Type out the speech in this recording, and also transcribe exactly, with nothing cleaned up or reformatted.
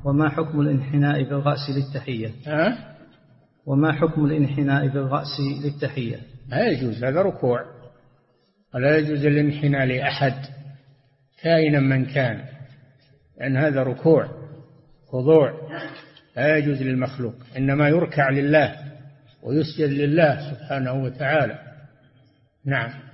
وما حكم الانحناء بالرأس للتحية؟ أه؟ وما حكم الانحناء بالرأس للتحية؟ لا يجوز، هذا ركوع، ولا يجوز الانحناء لأحد كائنا من كان، لأن هذا ركوع خضوع، لا يجوز للمخلوق، إنما يركع لله ويسجد لله سبحانه وتعالى. نعم.